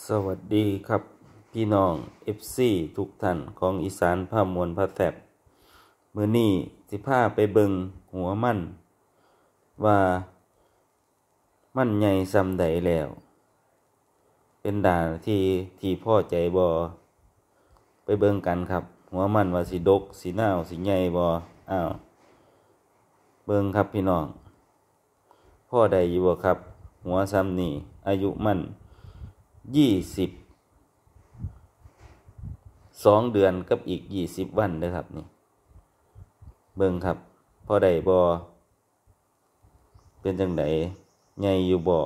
สวัสดีครับพี่น้อง FC ทุกท่านของอีสานผ้ามวลผ้าแสบมื้อนี้สิพาไปเบิงหัวมันว่ามันใหญ่ส่ำใดแล้ว เป็นด่านที่พอใจบ่ไปเบิงกันครับหัวมันว่าสิดกสินาวสิใหญ่บ่เบิงครับพี่น้องพ่อใดอยู่บ่ครับหัวซ้ำนี่อายุมัน22 เดือนกับอีก20 วันเด้อครับนี่เบิ่งครับพอได้บ่เป็นจังไดใหญ่อยู่บ่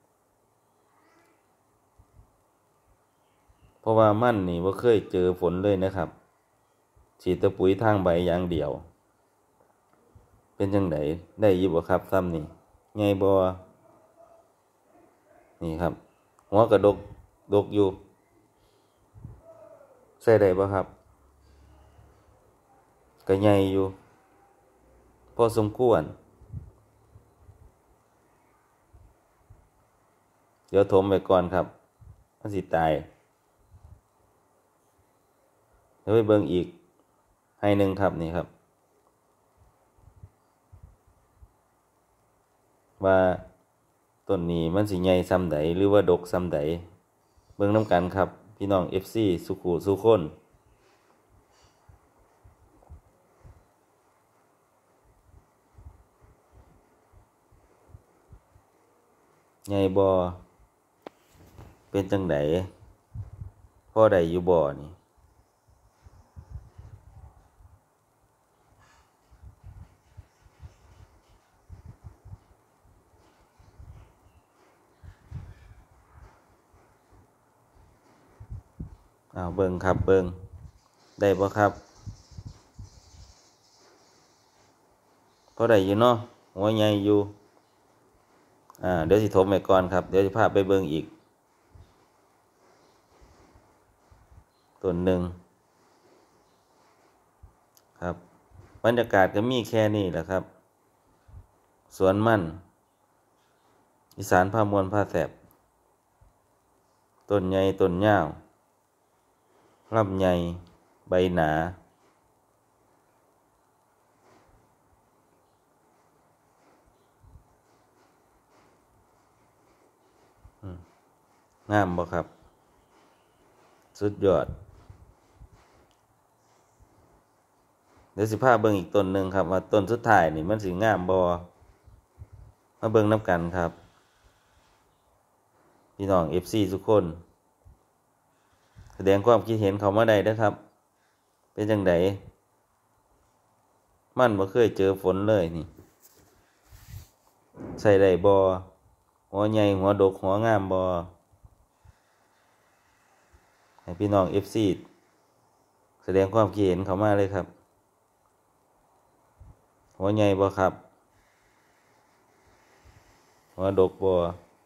เพราะว่ามันนี่บ่เคยเจอฝนเลยนะครับฉีดแต่ปุ๋ยทางใบอย่างเดียวเป็นจังไดได้อยู่บ่ครับซ้ำนี่ใหญ่บ่นี่ครับหัวกระดกอยู่ใส่ได้บ่ครับก็ใหญ่อยู่พอสมควรเดี๋ยวถมไปก่อนครับมันสิตายเดี๋ยวไปเบิ่งอีกให้หนึ่งครับนี่ครับว่าต้นนี้มันสิใหญ่ส่ำใดหรือว่าดกส่ำใดเบิ่งนำกันครับพี่น้อง FC สุขุสุคนใหญ่บ่เป็นจังไดพอได้อยู่บ่นี่เบิ่งครับเบิ่งได้บ่ครับพอได้อยู่เนาะหัวใหญ่อยู่เดี๋ยวสิถมไปก่อนครับเดี๋ยวสิพาไปเบิ่งอีกต้นหนึ่งครับบรรยากาศก็มีแค่นี้แหละครับสวนมันอีสานผ้ามวลผ้าแสบต้นใหญ่ต้นยาวลำใหญ่ใบหนางามบ่ครับสุดยอดเดี๋ยวสิพาเบิ่งอีกต้นหนึ่งครับว่าต้นสุดท้ายนี่มันสิงามบ่มาเบิ่งน้ำกันครับพี่น้อง FC ทุกคนแสดงความคิดเห็นเขามาได้เด้อครับเป็นจังไดมันบ่เคยเจอฝนเลยนี่ใส่ได้บ่หัวใหญ่หัวดกหัวงามบ่ให้พี่น้อง FC แสดงความคิดเห็นเขามาเลยครับหัวใหญ่บ่ครับหัวดกบ่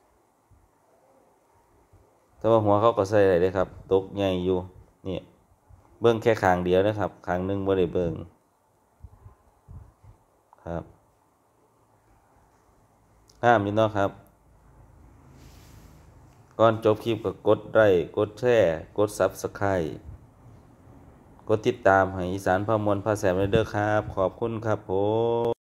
แต่ว่าหัวเขาก็ใส่ได้เลยครับดกใหญ่อยู่นี่เบิ่งแค่ข้างเดียวนะครับข้างนึงบ่ได้เบิ่งครับงามอยู่เนาะครับก่อนจบคลิปก็กดไลค์กดแชร์กด Subscribe กดติดตามให้อีสานผ้ามวลผ้าแสบเด้อครับขอบคุณครับผม